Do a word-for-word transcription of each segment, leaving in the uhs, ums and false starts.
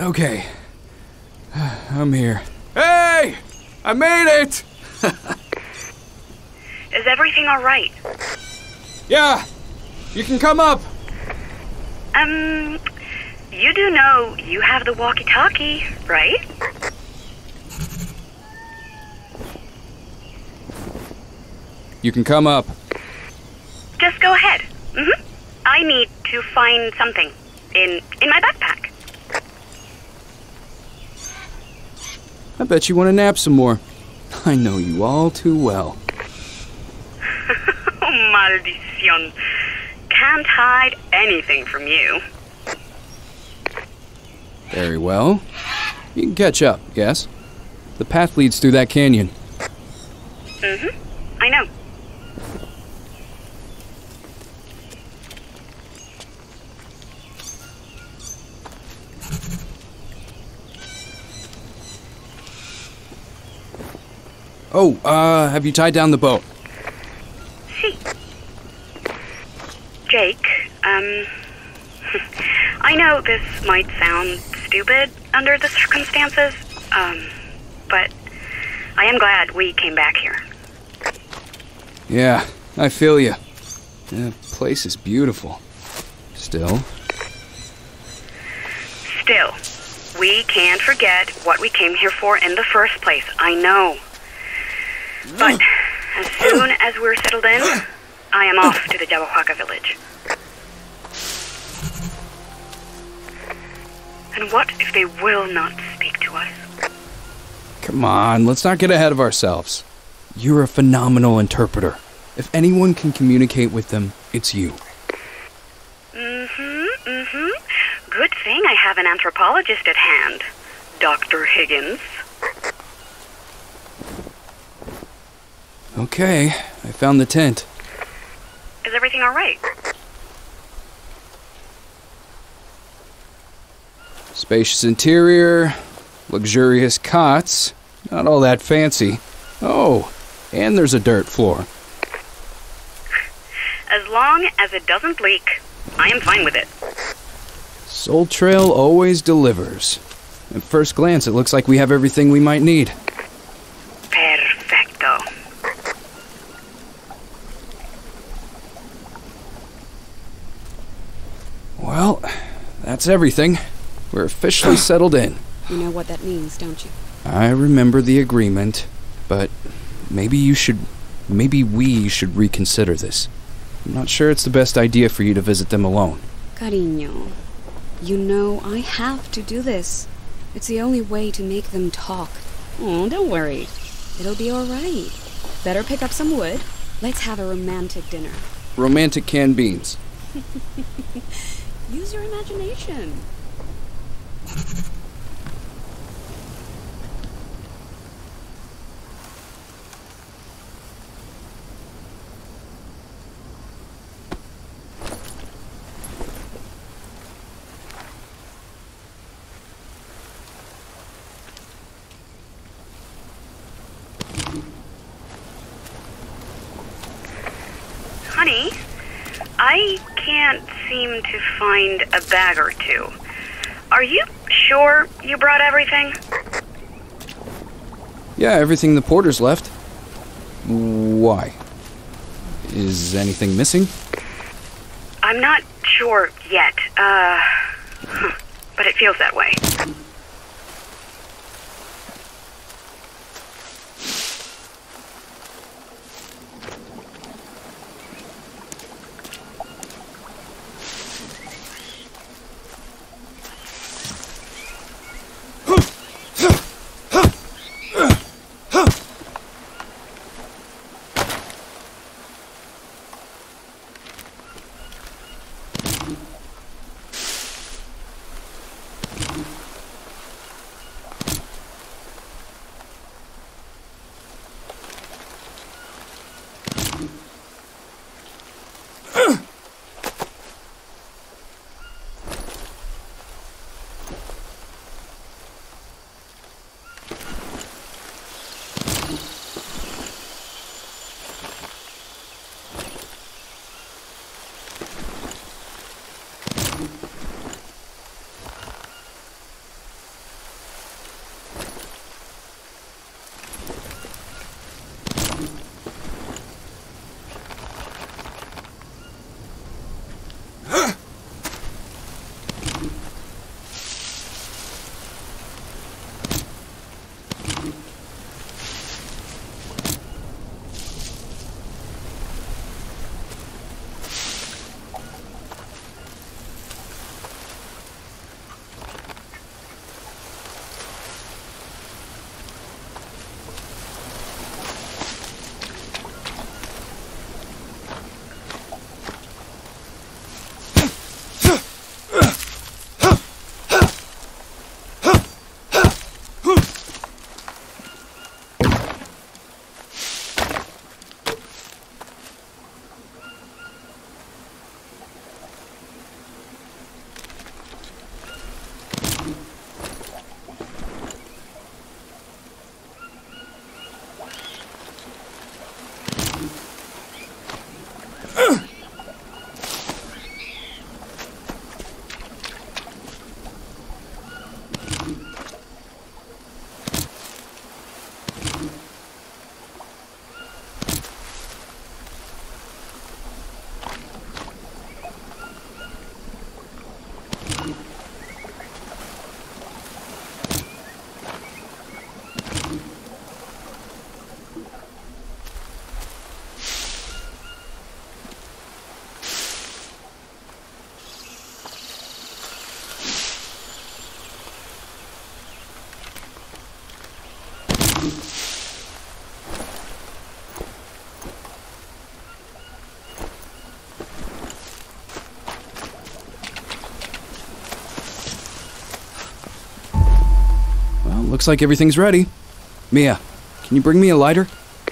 Okay. I'm here. Hey! I made it! Is everything all right? Yeah! You can come up! Um, you do know you have the walkie-talkie, right? You can come up. Just go ahead. Mm-hmm. I need to find something in in my backpack. I bet you want to nap some more. I know you all too well. Oh, maldición. Can't hide anything from you. Very well. You can catch up, yes? The path leads through that canyon. Mm-hmm. I know. Oh, uh, have you tied down the boat? See. Jake, um... I know this might sound stupid under the circumstances, um, but I am glad we came back here. Yeah, I feel you. The place is beautiful. Still. Still, we can't forget what we came here for in the first place, I know. But as soon as we're settled in, I am off to the Yabahuaca village. And what if they will not speak to us? Come on, let's not get ahead of ourselves. You're a phenomenal interpreter. If anyone can communicate with them, it's you. Mm-hmm, mm-hmm. Good thing I have an anthropologist at hand, Doctor Higgins. Okay, I found the tent. Is everything all right? Spacious interior, luxurious cots, not all that fancy. Oh, and there's a dirt floor. As long as it doesn't leak, I am fine with it. Soul Trail always delivers. At first glance, it looks like we have everything we might need. Perfecto. Well, that's everything. We're officially settled in. You know what that means, don't you? I remember the agreement, but maybe you should... maybe we should reconsider this. I'm not sure it's the best idea for you to visit them alone. Cariño, you know I have to do this. It's the only way to make them talk. Oh, don't worry. It'll be all right. Better pick up some wood. Let's have a romantic dinner. Romantic canned beans. Use your imagination. Honey, I can't seem to find a bag or two. Are you sure you brought everything? Yeah, everything the porters left. Why? Is anything missing? I'm not sure yet, uh... but it feels that way. looks like everything's ready. Mia, can you bring me a lighter?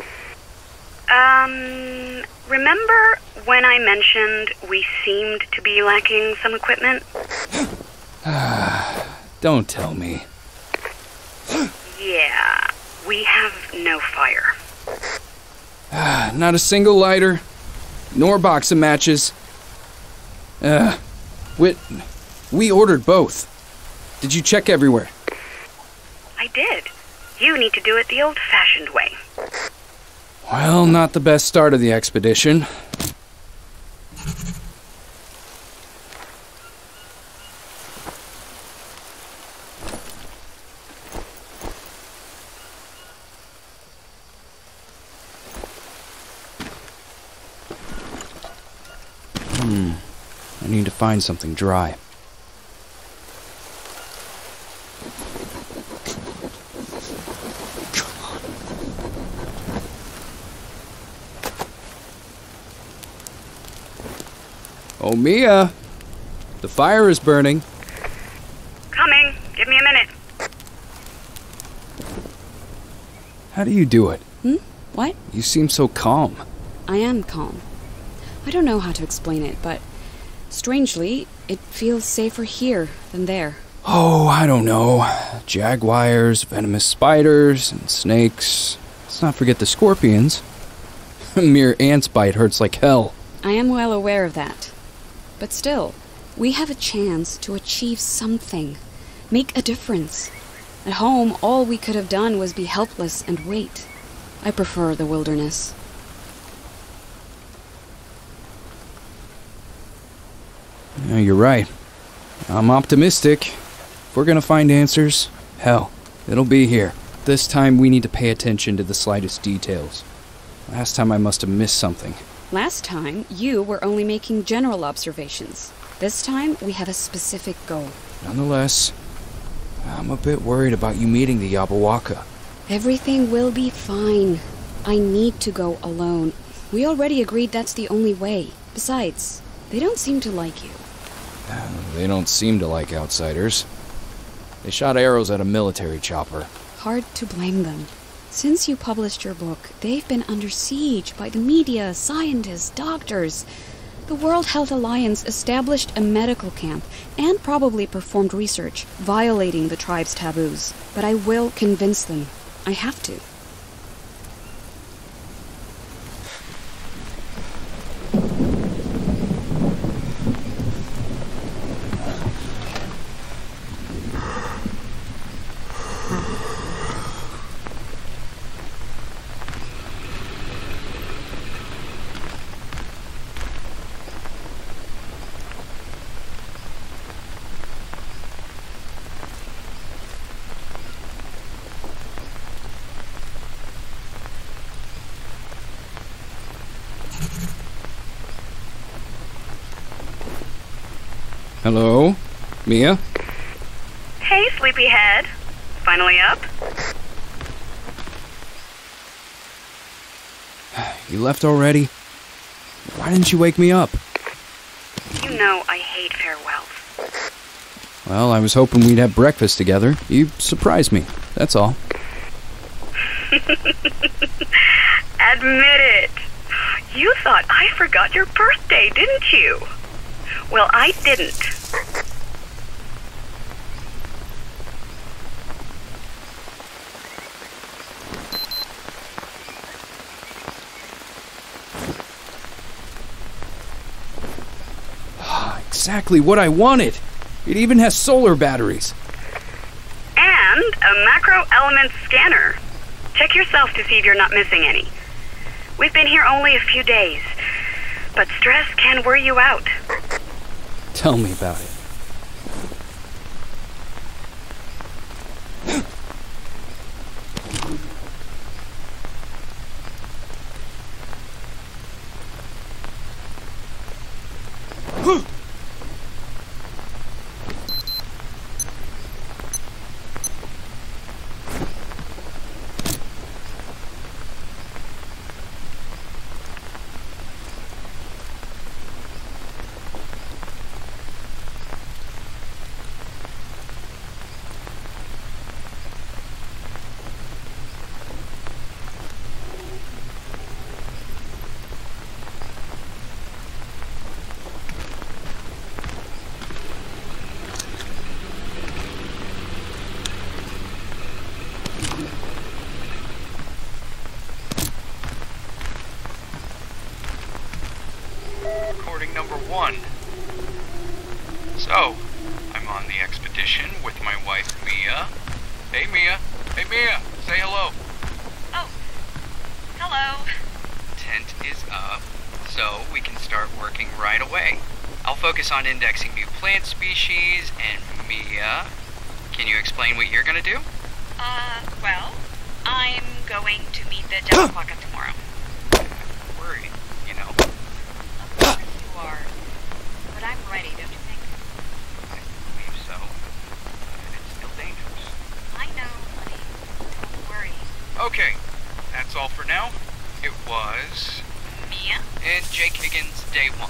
Um, remember when I mentioned we seemed to be lacking some equipment? Don't tell me. Yeah, we have no fire. Not a single lighter, nor box of matches. Uh, we, we ordered both. Did you check everywhere? I did. You need to do it the old-fashioned way. Well, not the best start of the expedition. Hmm. I need to find something dry. Oh, Mia! The fire is burning. Coming. Give me a minute. How do you do it? Hmm? What? You seem so calm. I am calm. I don't know how to explain it, but strangely, it feels safer here than there. Oh, I don't know. Jaguars, venomous spiders, and snakes. Let's not forget the scorpions. A mere ant's bite hurts like hell. I am well aware of that. But still, we have a chance to achieve something. Make a difference. At home, all we could have done was be helpless and wait. I prefer the wilderness. Yeah, you're right. I'm optimistic. If we're gonna find answers, hell, it'll be here. This time we need to pay attention to the slightest details. Last time I must have missed something. Last time, you were only making general observations. This time, we have a specific goal. Nonetheless, I'm a bit worried about you meeting the Yabawaka. Everything will be fine. I need to go alone. We already agreed that's the only way. Besides, they don't seem to like you. They don't seem to like outsiders. They shot arrows at a military chopper. Hard to blame them. Since you published your book, they've been under siege by the media, scientists, doctors. The World Health Alliance established a medical camp and probably performed research, violating the tribe's taboos. But I will convince them. I have to. Hello? Mia? Hey, sleepyhead. Finally up? You left already? Why didn't you wake me up? You know I hate farewells. Well, I was hoping we'd have breakfast together. You surprised me, that's all. Admit it. You thought I forgot your birthday, didn't you? Well, I didn't. Exactly what I wanted. It even has solar batteries. And a macro element scanner. Check yourself to see if you're not missing any. We've been here only a few days, but stress can wear you out. Tell me about it. one. So, I'm on the expedition with my wife, Mia. Hey, Mia. Hey, Mia. Say hello. Oh, hello. Tent is up, so we can start working right away. I'll focus on indexing new plant species, and Mia, can you explain what you're gonna do? Uh, well, I'm going to meet the Jabberwock tomorrow. I'm worried, you know. Of course you are. But I'm ready, don't you think? I believe so. But it's still dangerous. I know, honey. Don't worry. Okay, that's all for now. It was... Mia? And Jake Higgins, day one.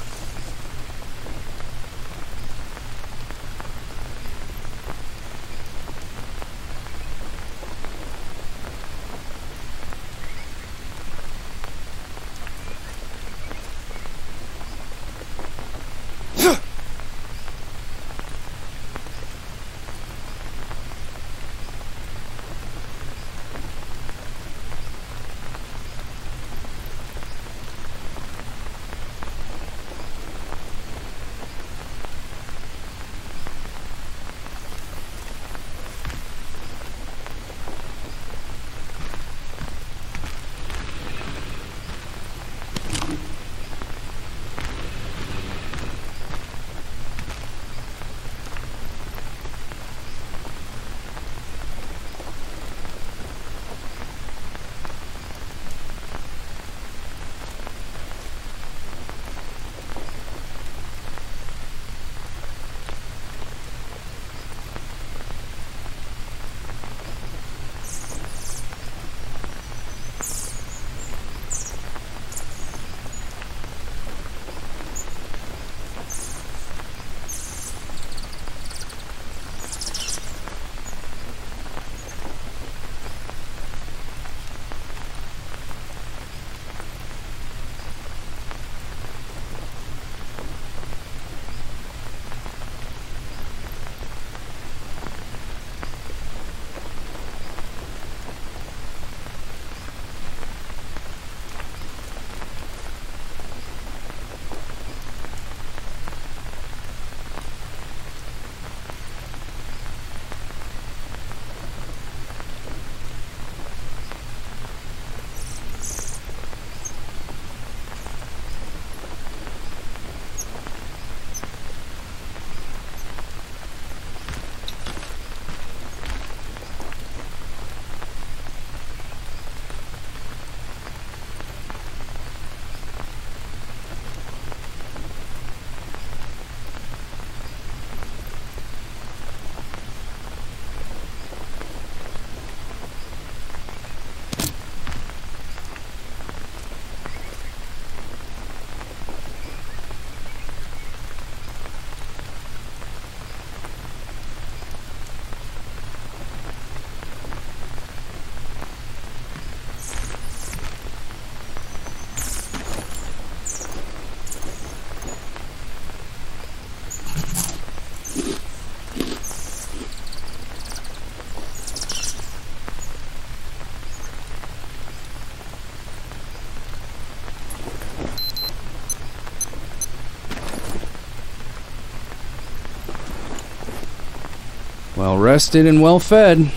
Well rested and well fed.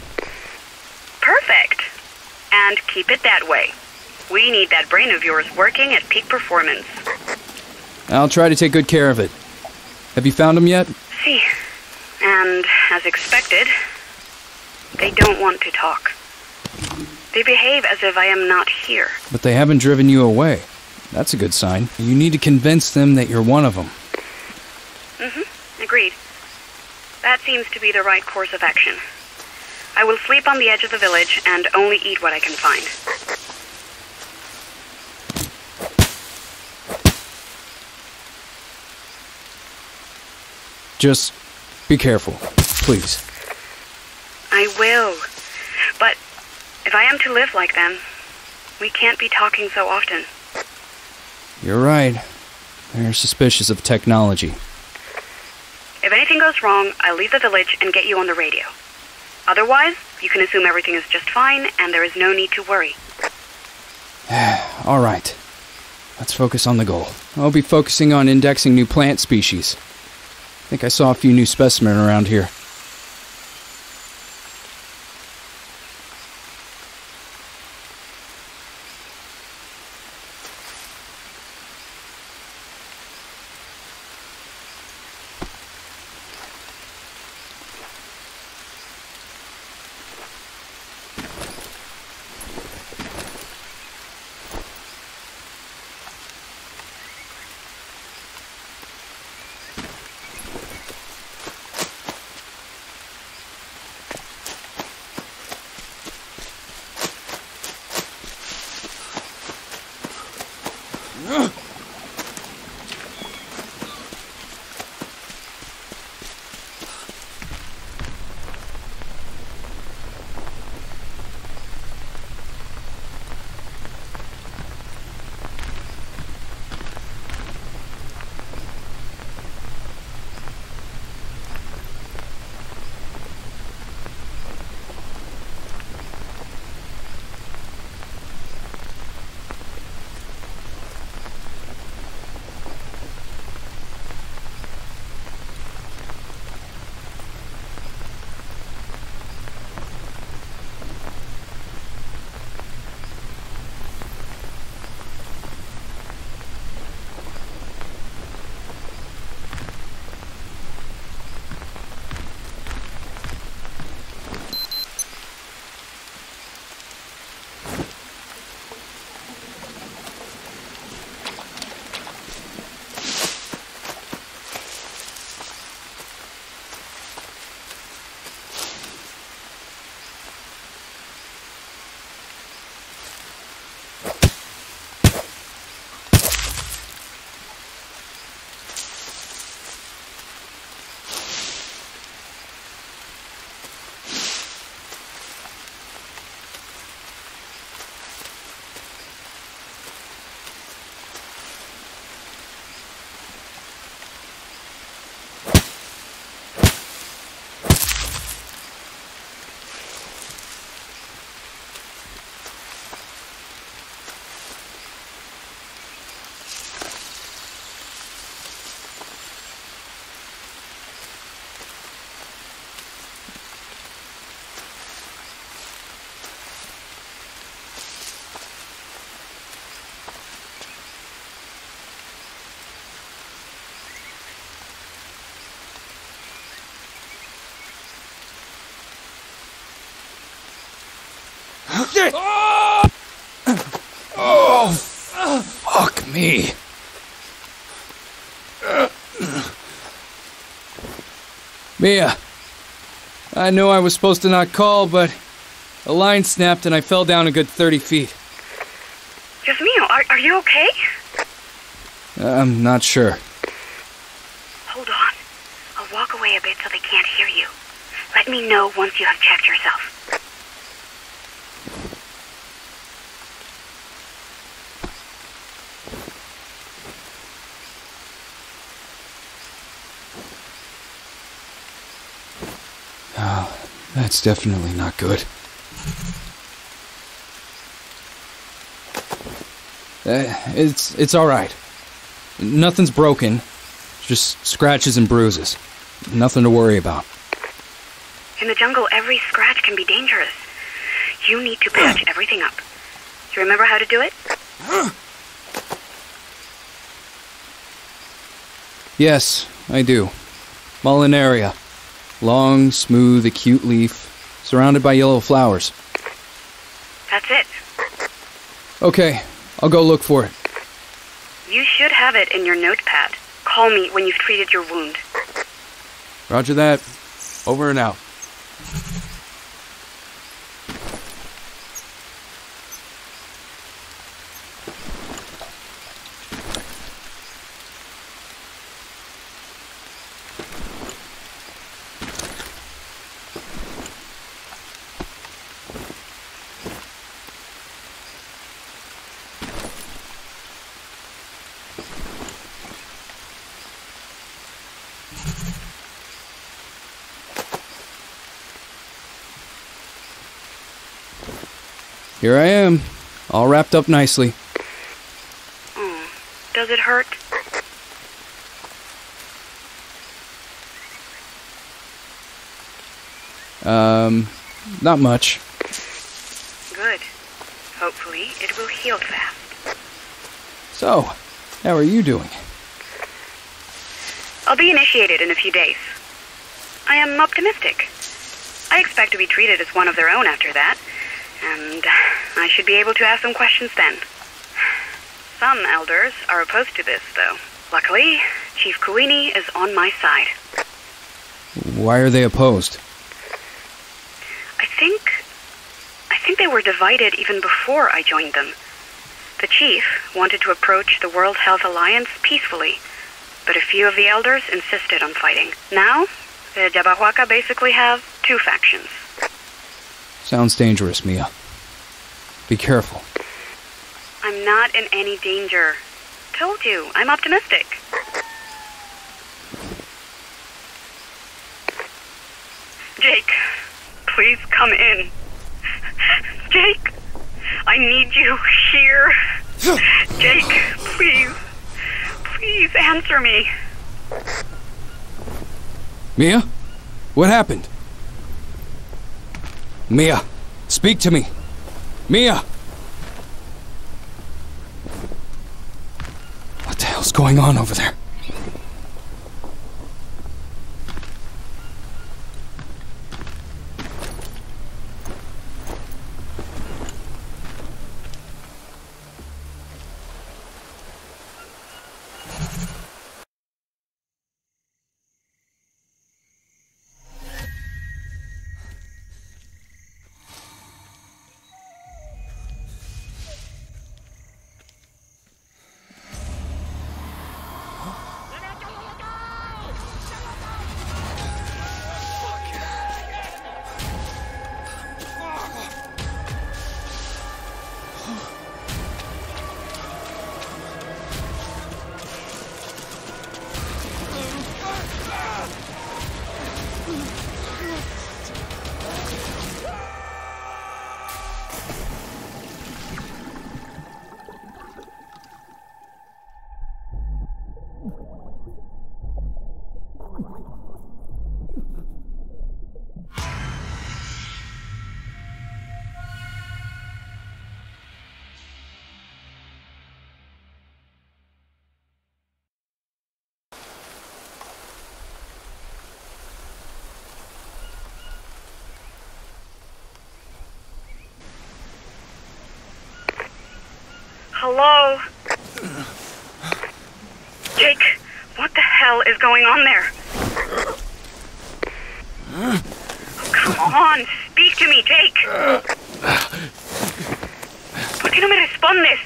Perfect. And keep it that way. We need that brain of yours working at peak performance. I'll try to take good care of it. Have you found them yet? See. And, as expected, they don't want to talk. They behave as if I am not here. But they haven't driven you away. That's a good sign. You need to convince them that you're one of them. Mm-hmm. Agreed. That seems to be the right course of action. I will sleep on the edge of the village and only eat what I can find. Just be careful, please. I will. But if I am to live like them, we can't be talking so often. You're right. They're suspicious of technology. If anything goes wrong, I'll leave the village and get you on the radio. Otherwise, you can assume everything is just fine and there is no need to worry. All right. Let's focus on the goal. I'll be focusing on indexing new plant species. I think I saw a few new specimens around here. Oh, fuck me. Mia, I know I was supposed to not call, but a line snapped and I fell down a good thirty feet. Yasmino, are, are you okay? I'm not sure. Hold on. I'll walk away a bit so they can't hear you. Let me know once you have checked yourself. Oh, that's definitely not good. Uh, it's it's all right. Nothing's broken. Just scratches and bruises. Nothing to worry about. In the jungle, every scratch can be dangerous. You need to patch everything up. Do you remember how to do it? Yes, I do. Mullenaria. Long, smooth, acute leaf, surrounded by yellow flowers. That's it. Okay, I'll go look for it. You should have it in your notepad. Call me when you've treated your wound. Roger that. Over and out. Here I am, all wrapped up nicely. Oh, Does it hurt? Um, not much. Good. Hopefully, it will heal fast. So, how are you doing? I'll be initiated in a few days. I am optimistic. I expect to be treated as one of their own after that, and I should be able to ask some questions then. Some elders are opposed to this, though. Luckily, Chief Kuini is on my side. Why are they opposed? I think... I think they were divided even before I joined them. The chief wanted to approach the World Health Alliance peacefully, but a few of the elders insisted on fighting. Now, the Yabahuaca basically have two factions. Sounds dangerous, Mia. Be careful. I'm not in any danger. Told you, I'm optimistic. Jake, please come in. Jake, I need you here. Jake, please. Please answer me. Mia? What happened? Mia, speak to me. Mia! What the hell's going on over there? Hello? Jake, what the hell is going on there? Oh, come on, speak to me, Jake. ¿Por qué no me respondes?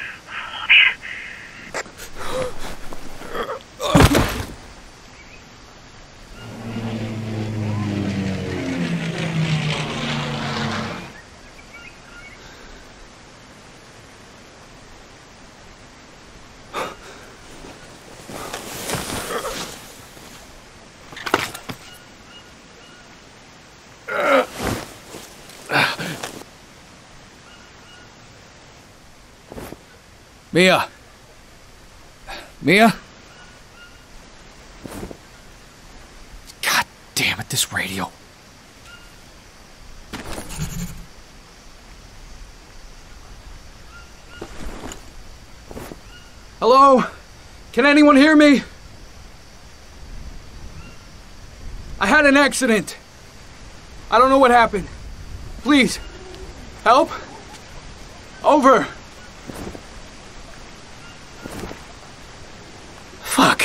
Mia! Mia? God damn it, this radio. Hello? Can anyone hear me? I had an accident. I don't know what happened. Please, help? Over. Fuck.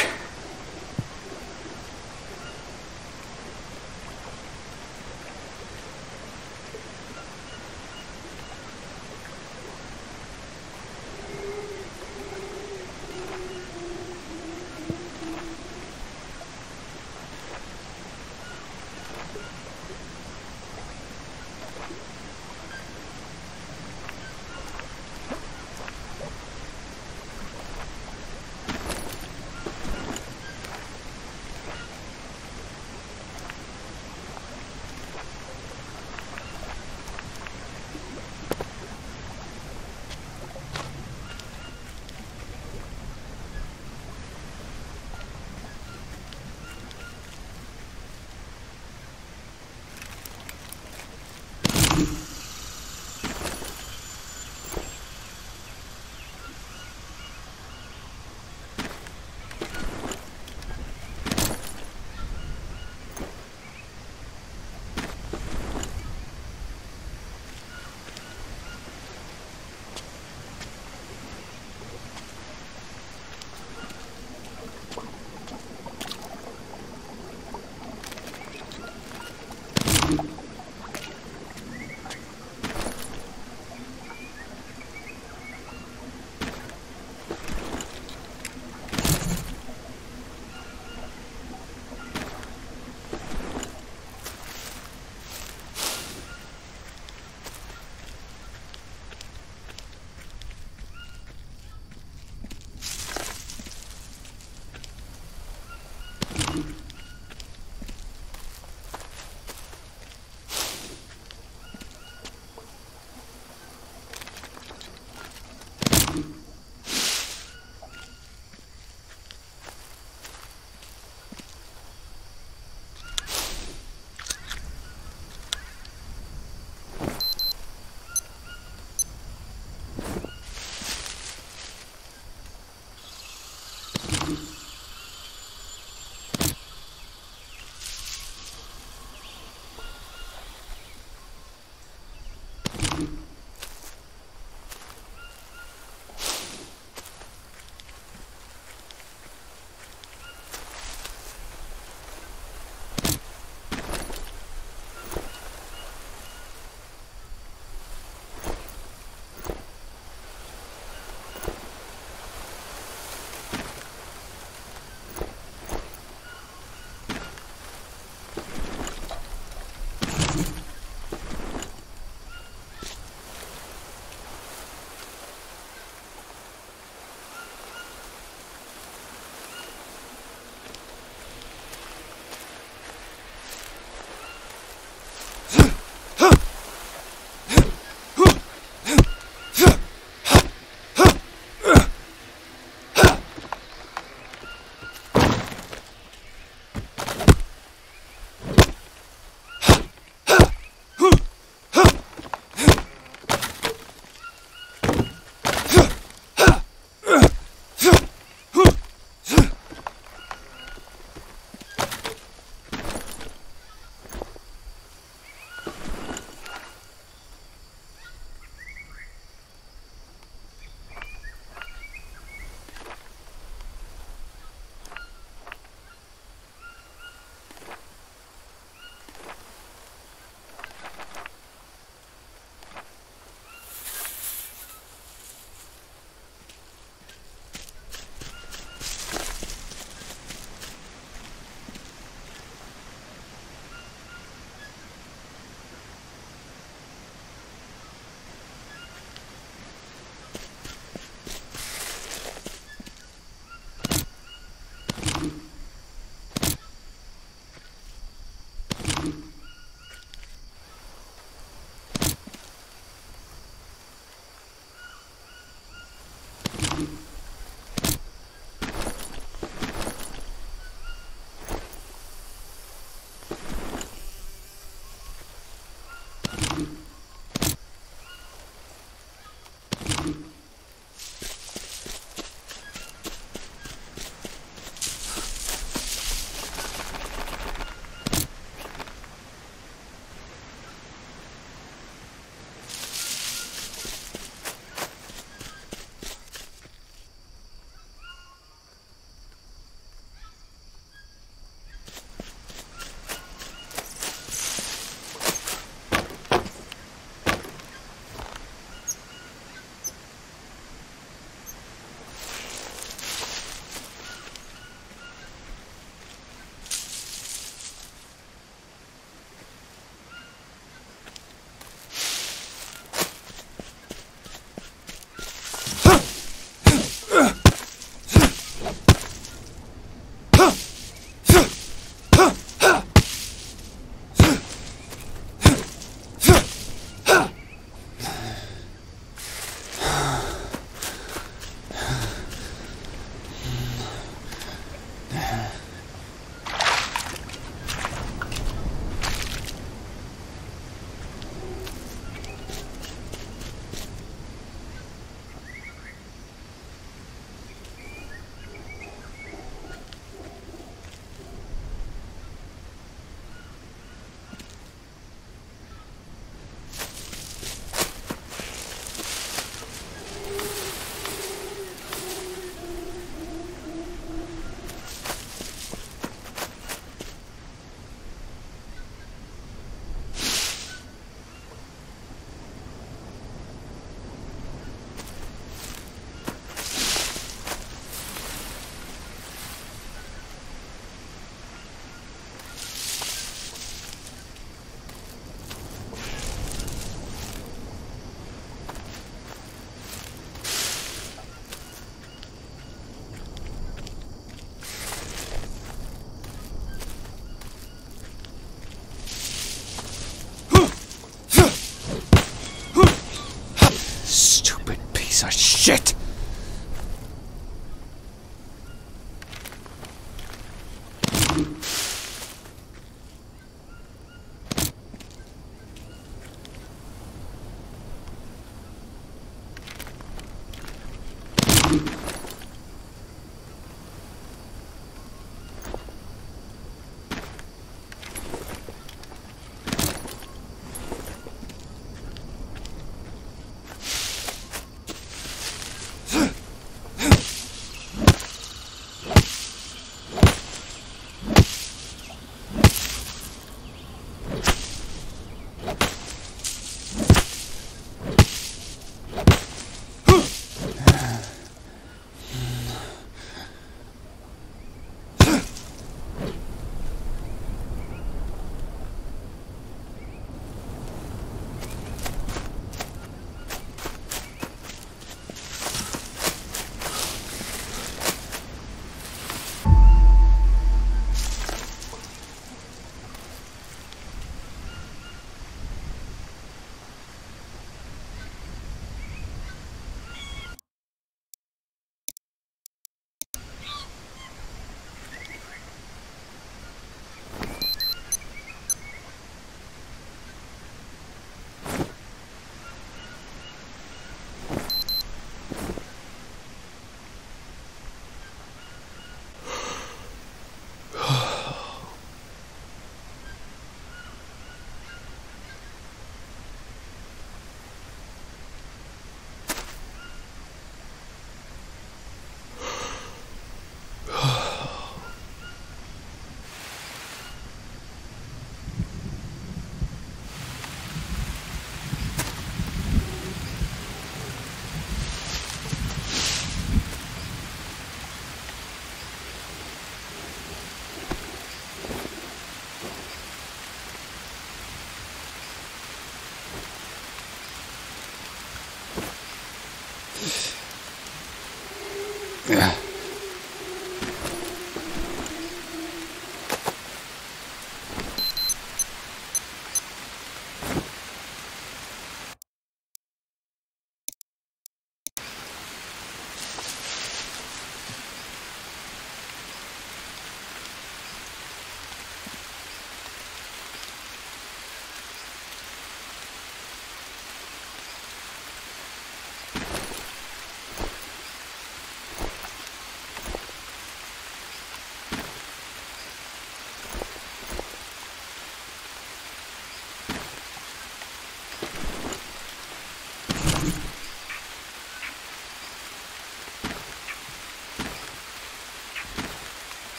Stupid piece of shit!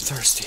thirsty.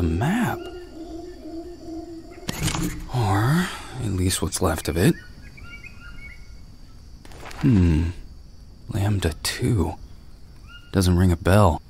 a map. Or at least what's left of it. Hmm. Lambda two. Doesn't ring a bell.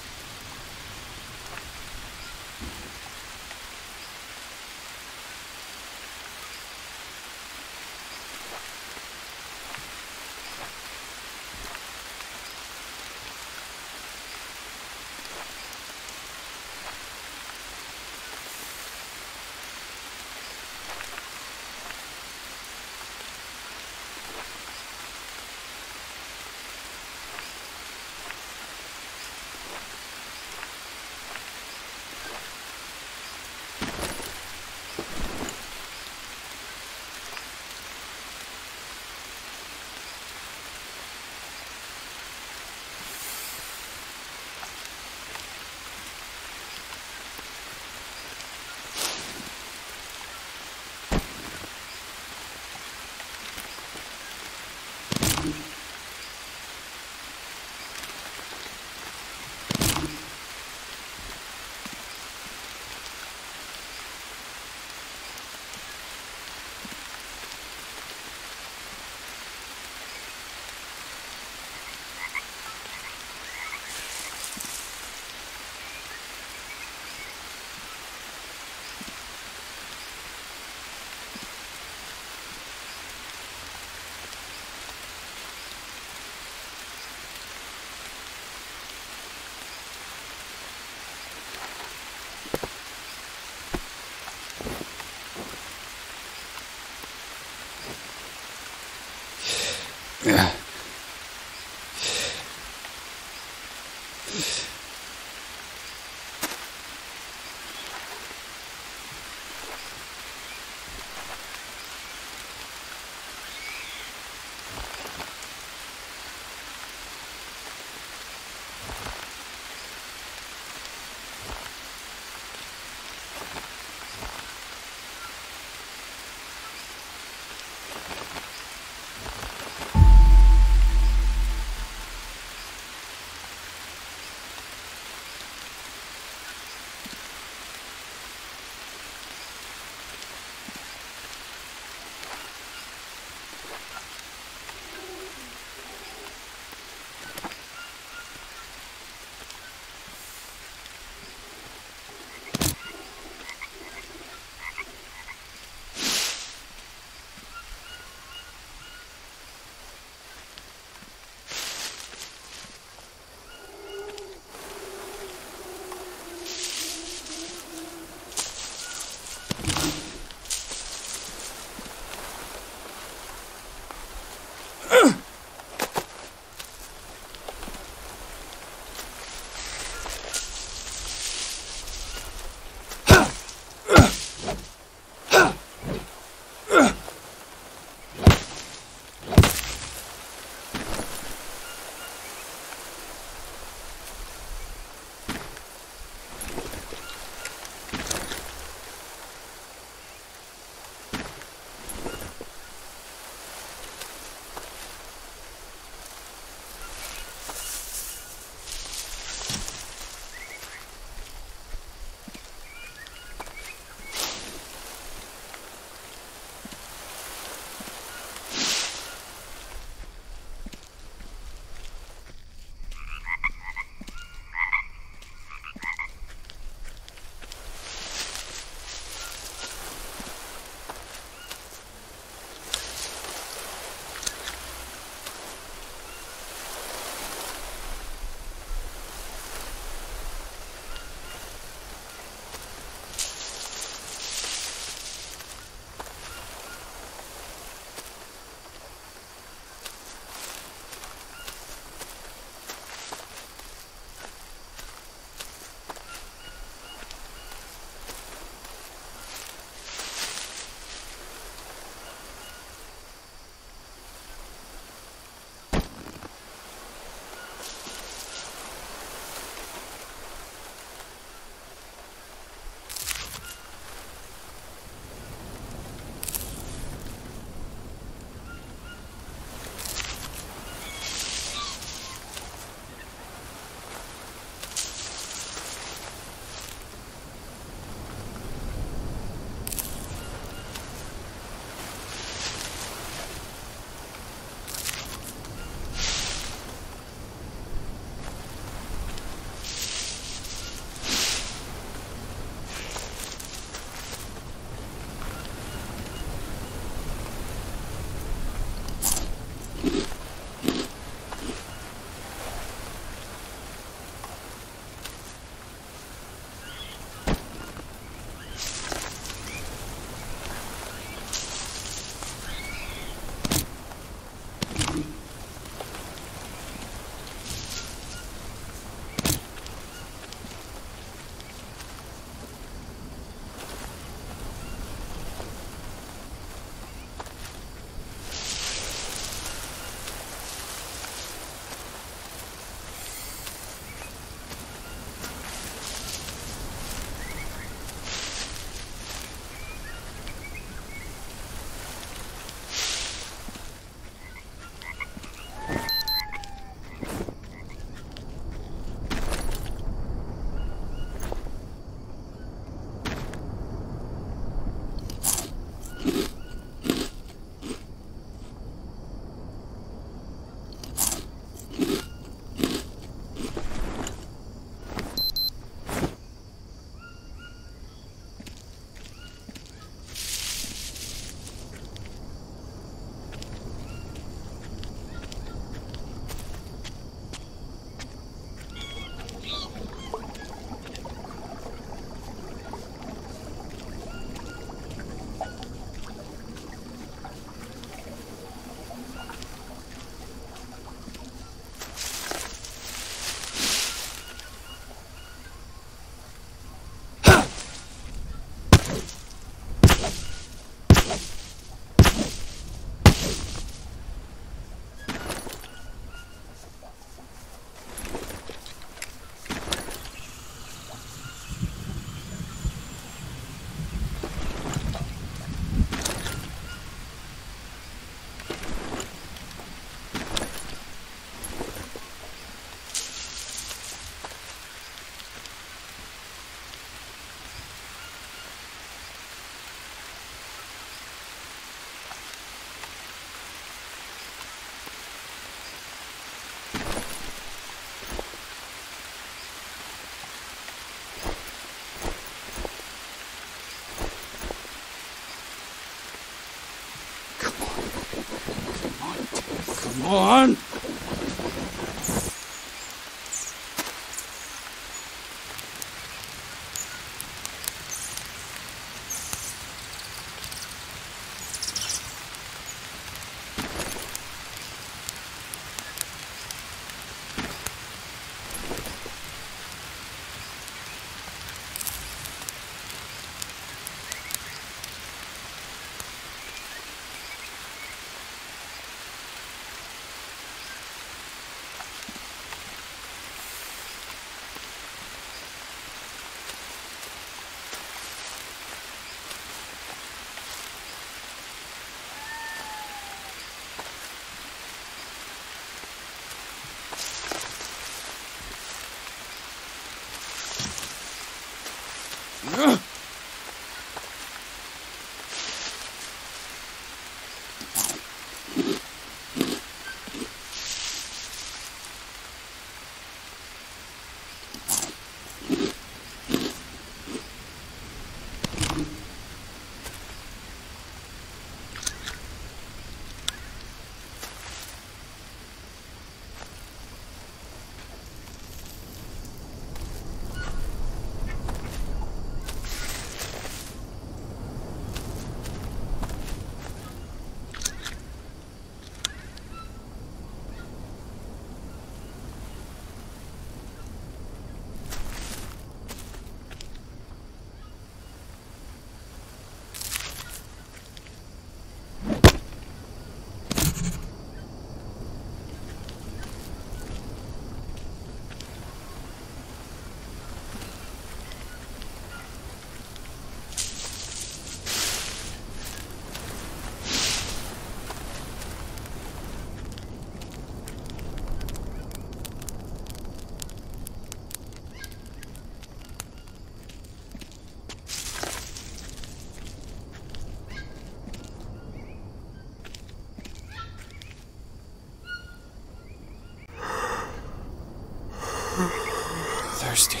Thirsty.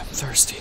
thirsty.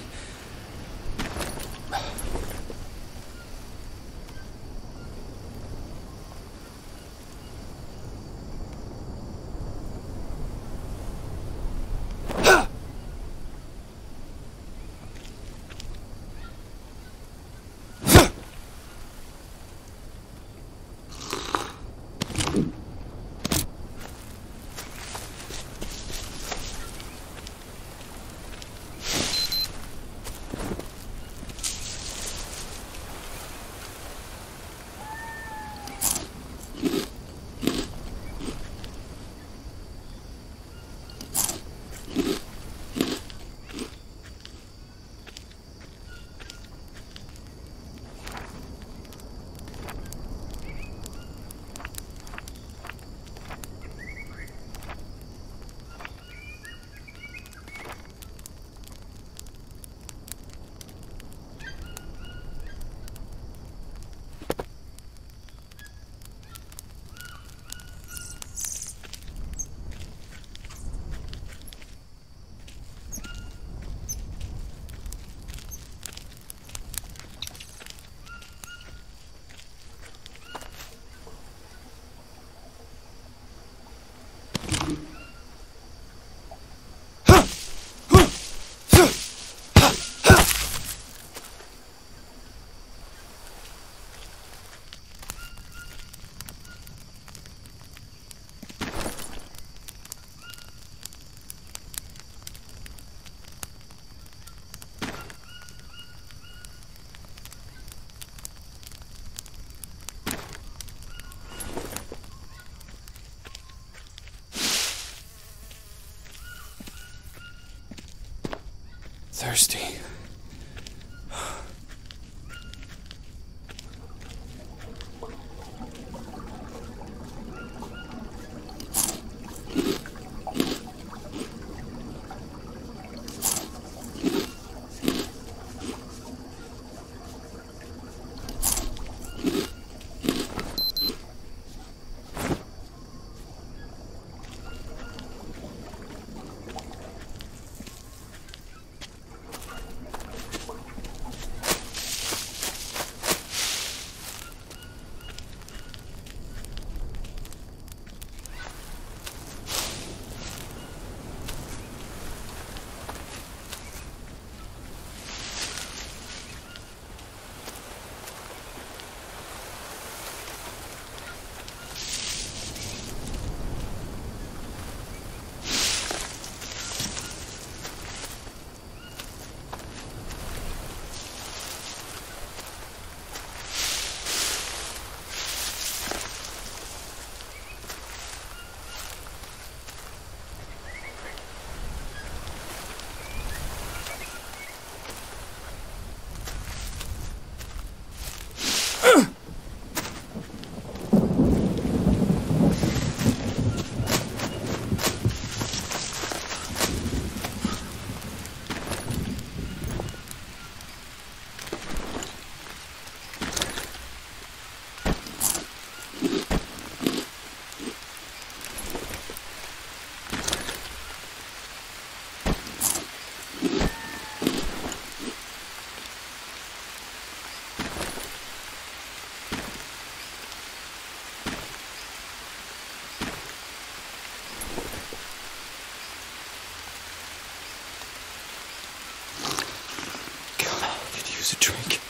Thirsty. A drink.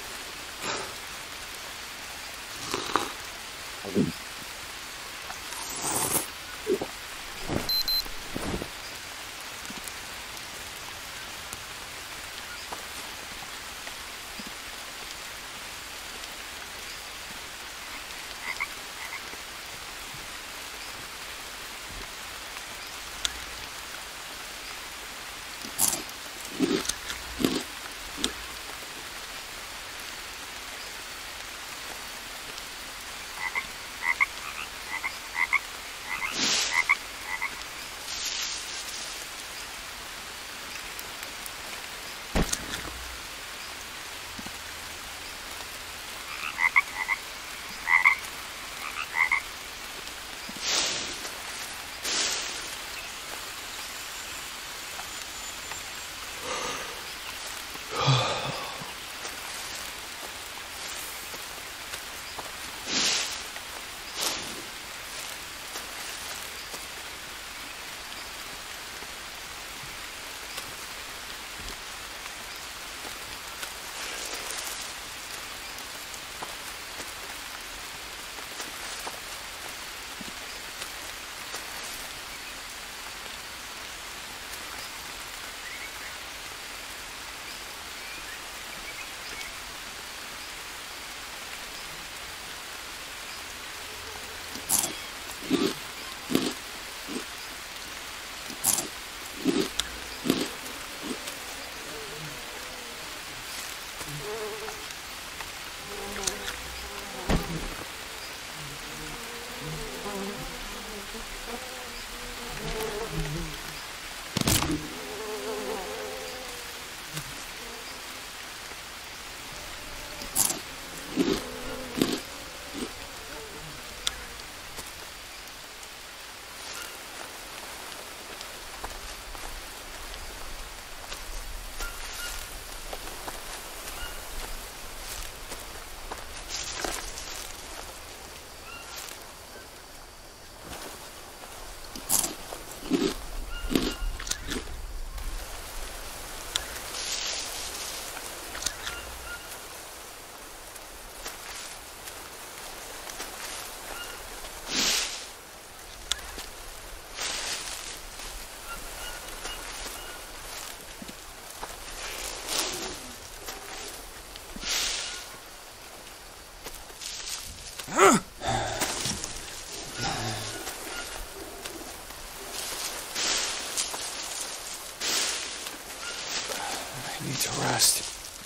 I need to rest.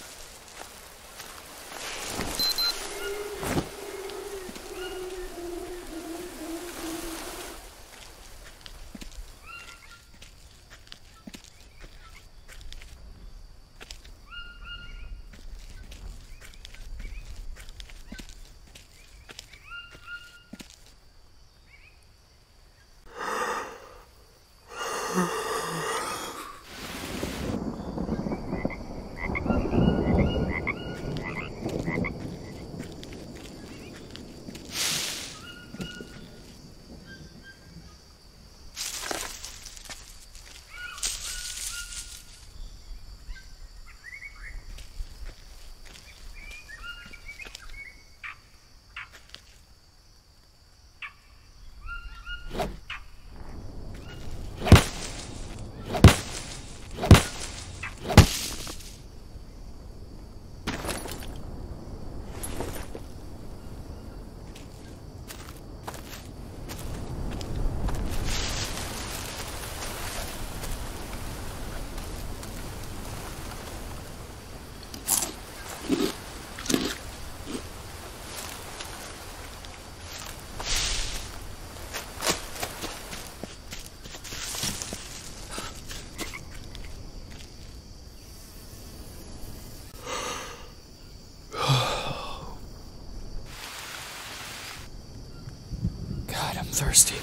Thirsty.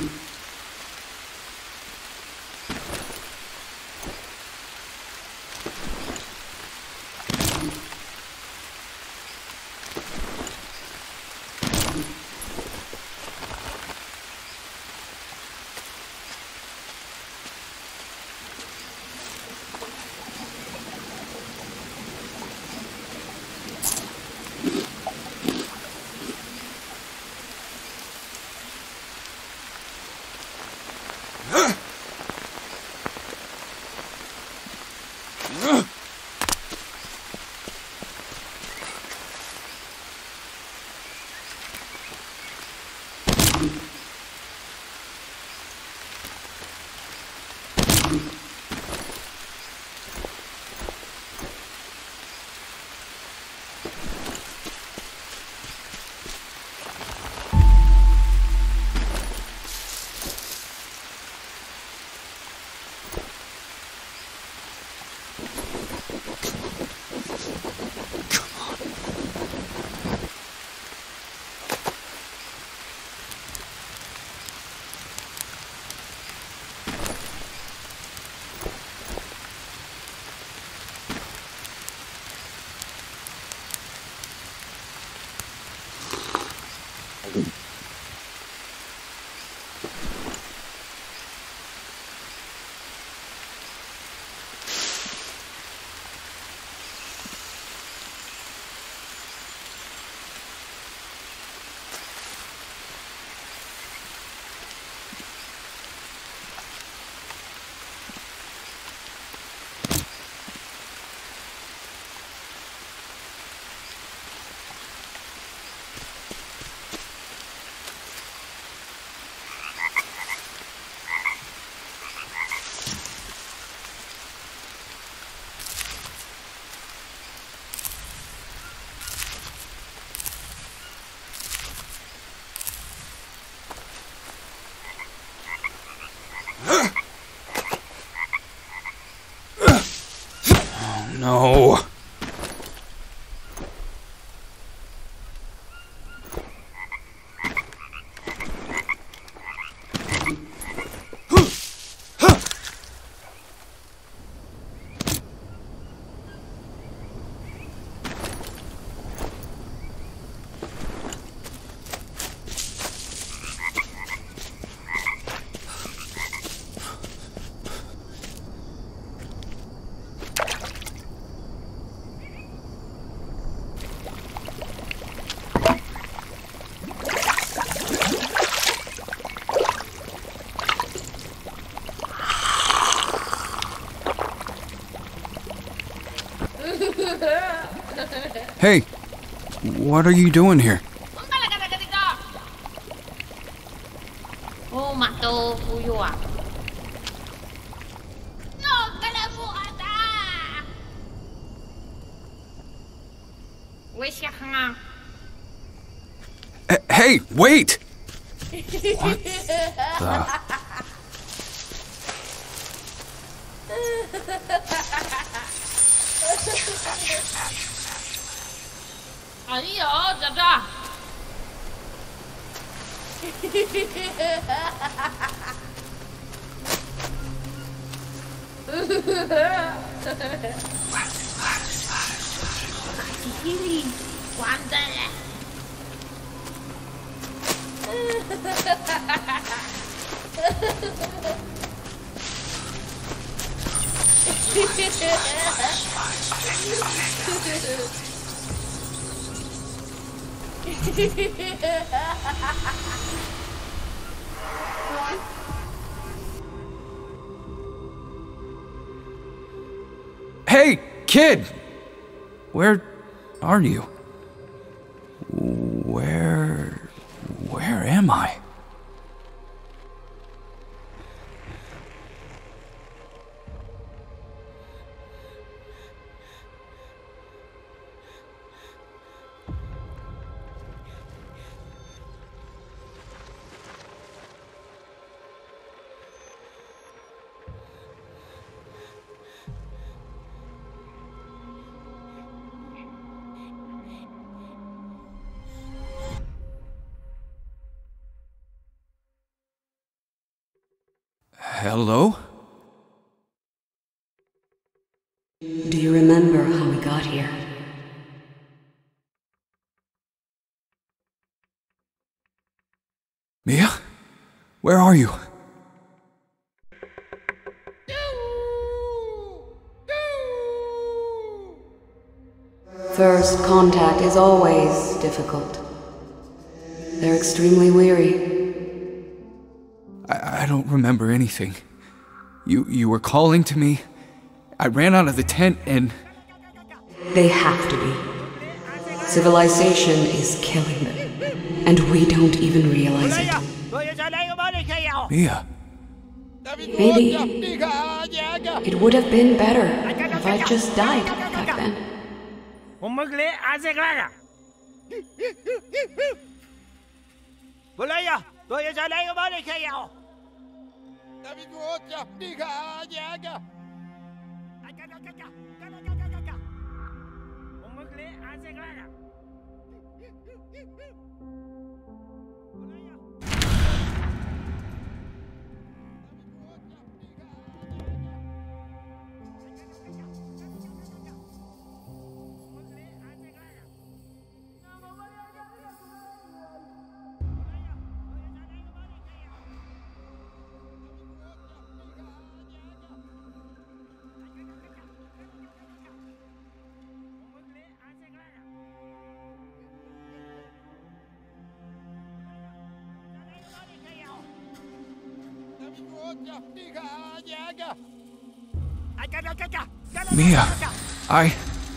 No. Hey, what are you doing here? Oh, mató Uyo ah. No, kalabuata. Wish ya hanga. H- Hey, wait! What the? Ayo, dadah. Sihiri, kuandala. Hey, kid! Where are you? Where... where am I? Hello? Do you remember how we got here? Mia? Where are you? First contact is always difficult. They're extremely weary. I, I don't remember anything. You you were calling to me. I ran out of the tent and... They have to be. Civilization is killing them, and we don't even realize it. Mia. Maybe it would have been better if I just died back then. Mia, I...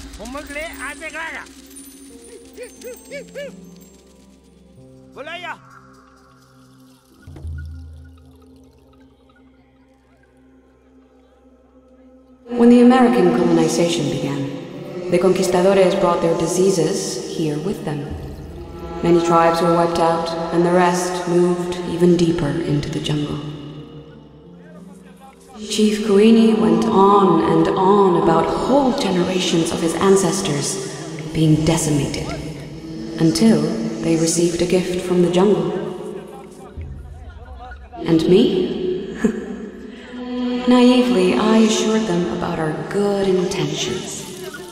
When the American colonization began, the conquistadores brought their diseases here with them. Many tribes were wiped out, and the rest moved even deeper into the jungle. Chief Kuini went on and on about whole generations of his ancestors being decimated, until they received a gift from the jungle. And me? Naively, I assured them about our good intentions.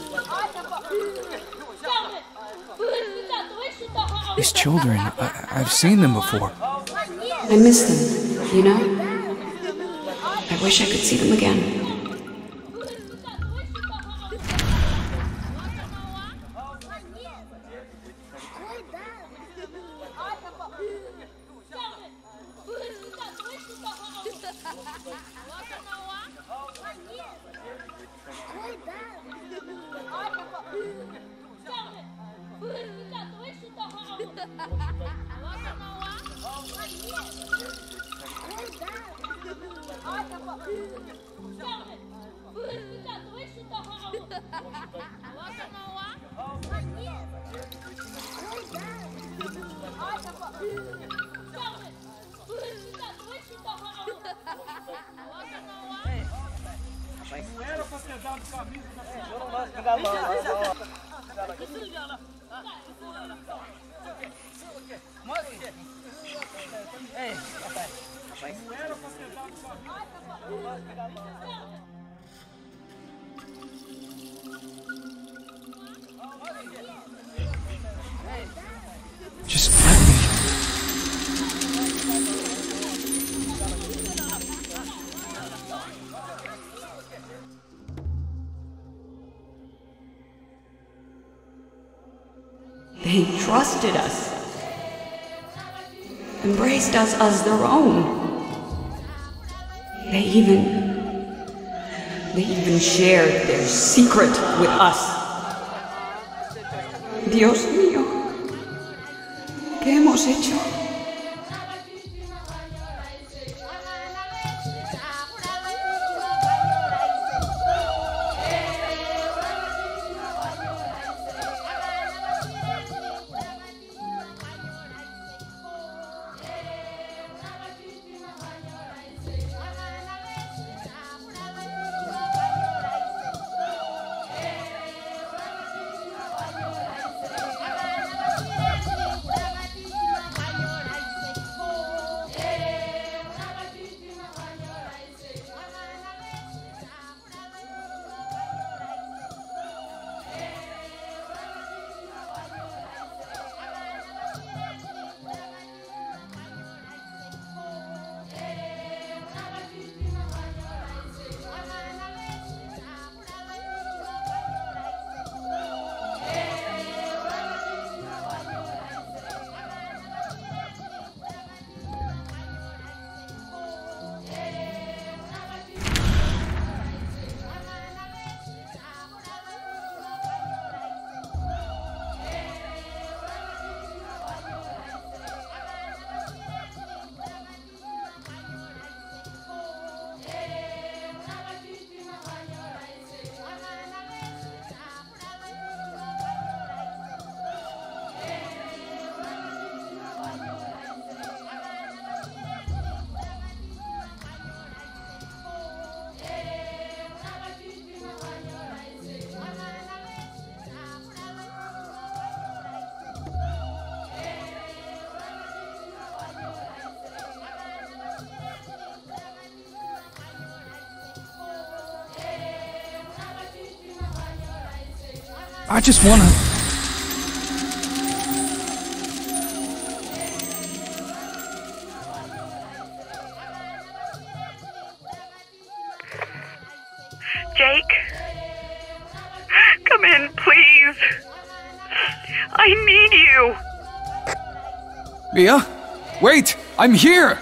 These children, I, I've seen them before. I miss them, you know? I wish I could see them again. Just let me. They trusted us, embraced us as their own. They even, they even shared their secret with us. Dios mío, ¿qué hemos hecho? I just wanna... Jake? Come in, please. I need you. Mia? Wait! I'm here!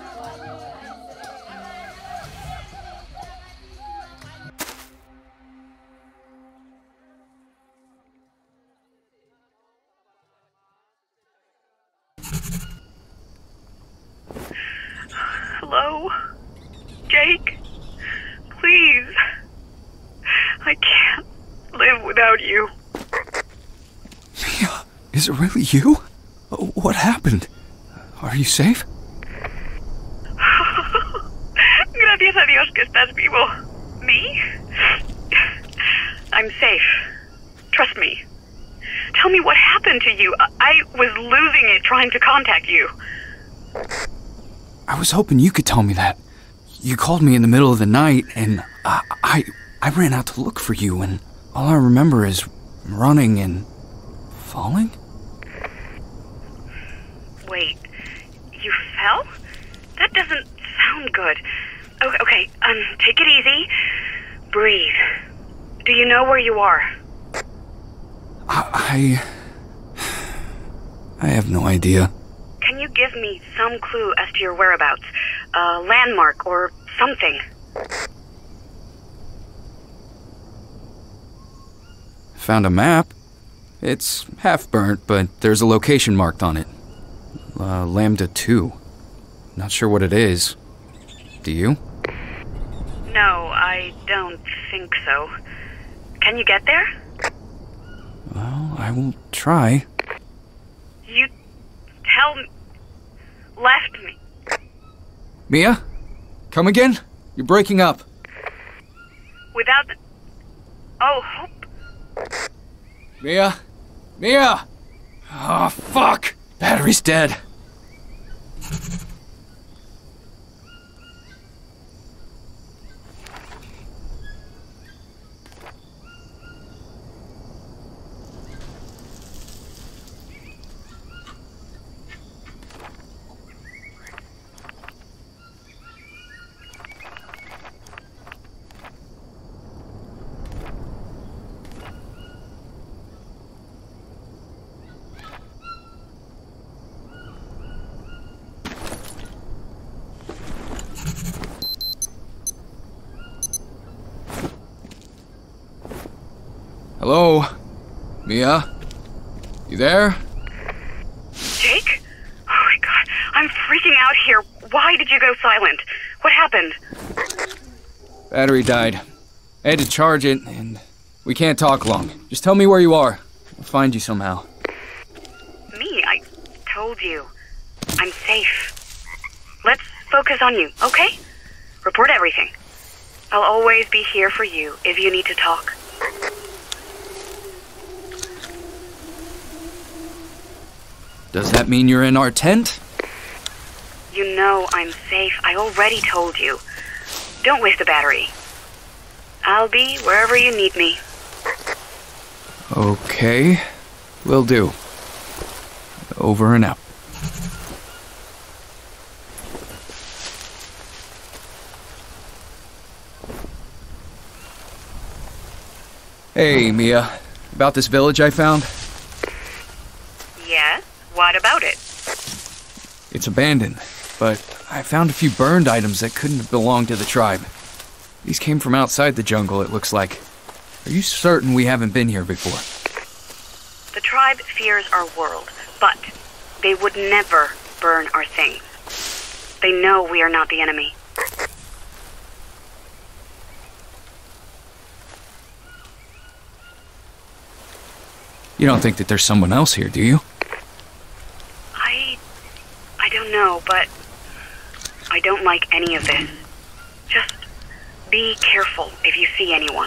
Hello? Jake? Please. I can't live without you. Mia, is it really you? What happened? Are you safe? Gracias a Dios que estás vivo. Me? I'm safe. Trust me. Tell me what happened to you. I, I was losing it trying to contact you. I was hoping you could tell me that. You called me in the middle of the night, and I, I, I ran out to look for you, and all I remember is running and falling? Wait, you fell? That doesn't sound good. Okay, okay, um, take it easy. Breathe. Do you know where you are? I... I have no idea. Can you give me some clue as to your whereabouts? A landmark or something? Found a map. It's half burnt, but there's a location marked on it. Uh, Lambda two. Not sure what it is. Do you? No, I don't think so. Can you get there? Well, I will try. You tell me... left me. Mia? Come again? You're breaking up. Without the... Oh, hope. Mia? Mia! Oh, fuck! Battery's dead. Hello? Mia? You there? Jake? Oh my god, I'm freaking out here. Why did you go silent? What happened? Battery died. I had to charge it, and we can't talk long. Just tell me where you are. I'll find you somehow. Me? I told you. I'm safe. Let's focus on you, okay? Report everything. I'll always be here for you if you need to talk. Does that mean you're in our tent? You know I'm safe. I already told you. Don't waste the battery. I'll be wherever you need me. Okay. Will do. Over and out. Hey, Mia. About this village I found? Yes? What about it? It's abandoned, but I found a few burned items that couldn't have belonged to the tribe. These came from outside the jungle, it looks like. Are you certain we haven't been here before? The tribe fears our world, but they would never burn our things. They know we are not the enemy. You don't think that there's someone else here, do you? I... I don't know, but I don't like any of this. Just be careful if you see anyone.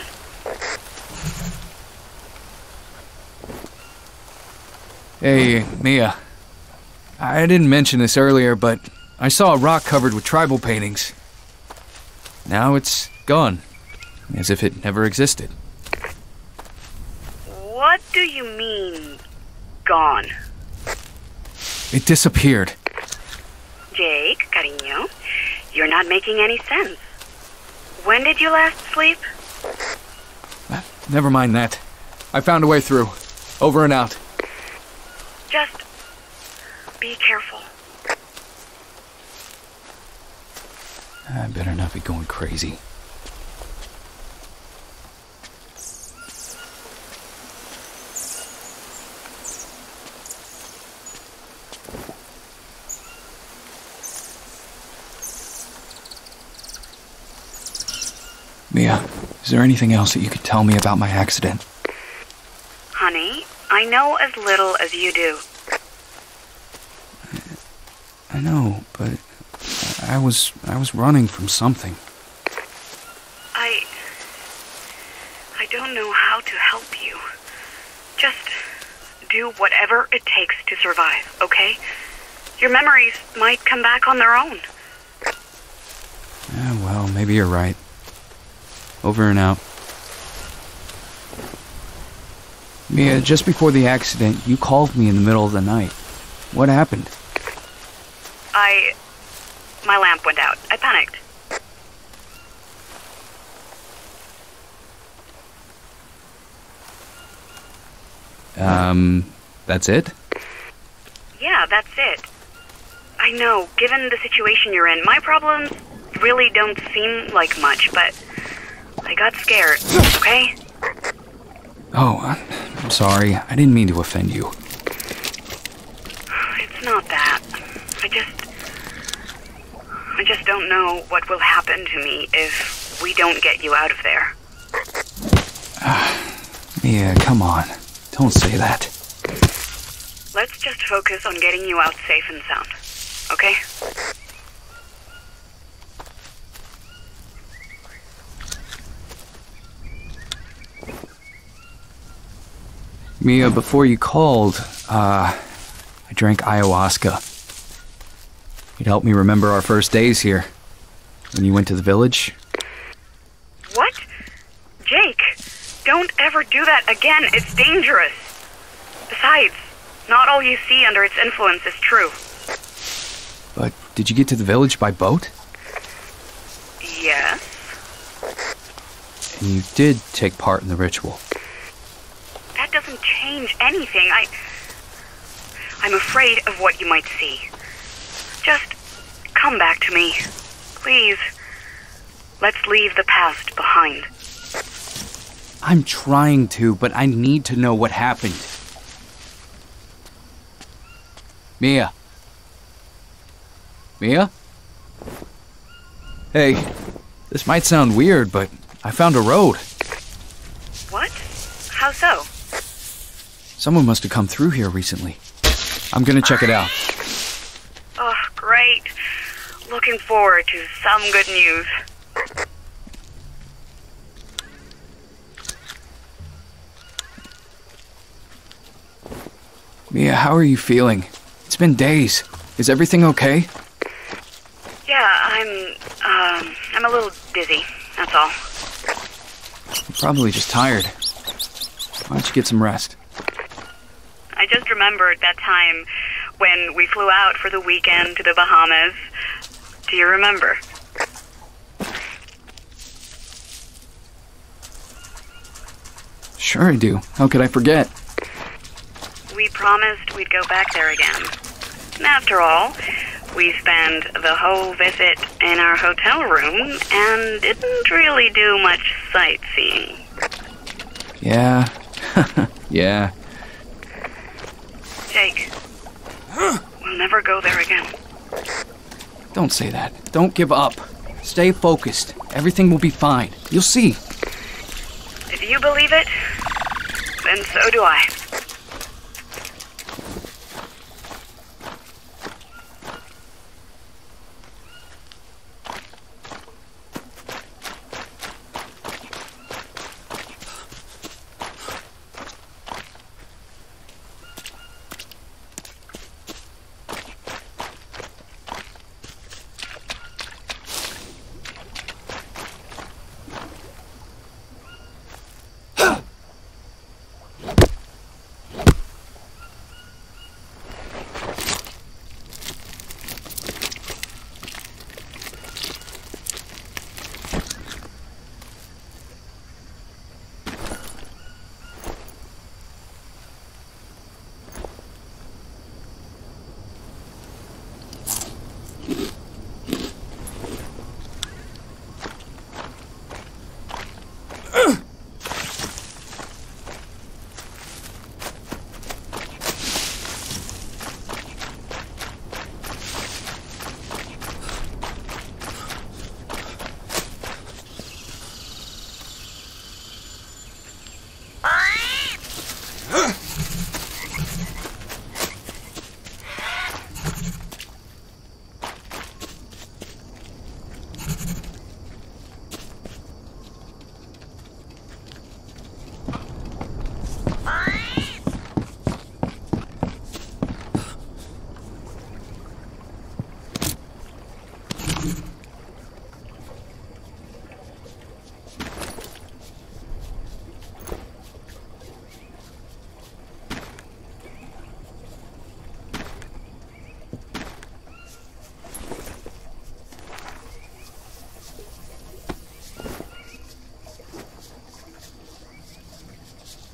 Hey, Mia. I didn't mention this earlier, but I saw a rock covered with tribal paintings. Now it's gone, as if it never existed. What What do you mean, gone? It disappeared. Jake, cariño, you're not making any sense. When did you last sleep? Uh, Never mind that. I found a way through. Over and out. Just be careful. I better not be going crazy. Mia, is there anything else that you could tell me about my accident? Honey, I know as little as you do. I know, but I was I was running from something. I... I don't know how to help you. Just do whatever it takes to survive, okay? Your memories might come back on their own. Yeah, well, maybe you're right. Over and out. Mia, just before the accident, you called me in the middle of the night. What happened? I... My lamp went out. I panicked. Um, that's it? Yeah, that's it. I know, given the situation you're in, my problems really don't seem like much, but I got scared, okay? Oh, I'm sorry. I didn't mean to offend you. It's not that. I just... I just don't know what will happen to me if we don't get you out of there. Mia, come on. Don't say that. Let's just focus on getting you out safe and sound, okay? Mia, before you called, uh, I drank ayahuasca. It helped me remember our first days here. When you went to the village. What? Jake, don't ever do that again. It's dangerous. Besides, not all you see under its influence is true. But did you get to the village by boat? Yes. And you did take part in the ritual. That doesn't change anything. I... I'm afraid of what you might see. Just come back to me. Please. Let's leave the past behind. I'm trying to, but I need to know what happened. Mia? Mia? Hey, this might sound weird, but I found a road. What? How so? Someone must have come through here recently. I'm gonna check it out. Oh, great. Looking forward to some good news. Mia, how are you feeling? It's been days. Is everything okay? Yeah, I'm, um, I'm a little dizzy, that's all. You're probably just tired. Why don't you get some rest? I just remembered that time when we flew out for the weekend to the Bahamas. Do you remember? Sure I do. How could I forget? We promised we'd go back there again. After all, we spent the whole visit in our hotel room and didn't really do much sightseeing. Yeah. yeah. Jake, we'll never go there again. Don't say that. Don't give up. Stay focused. Everything will be fine. You'll see. If you believe it, then so do I.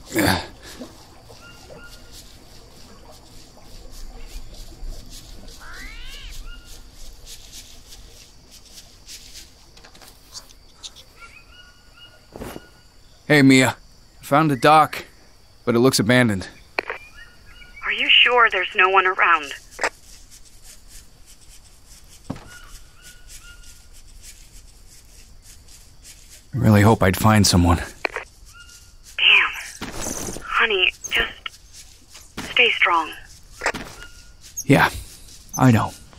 Hey, Mia. I found a dock, but it looks abandoned. Are you sure there's no one around? I really hope I'd find someone. Damn. Honey, just stay strong. Yeah, I know.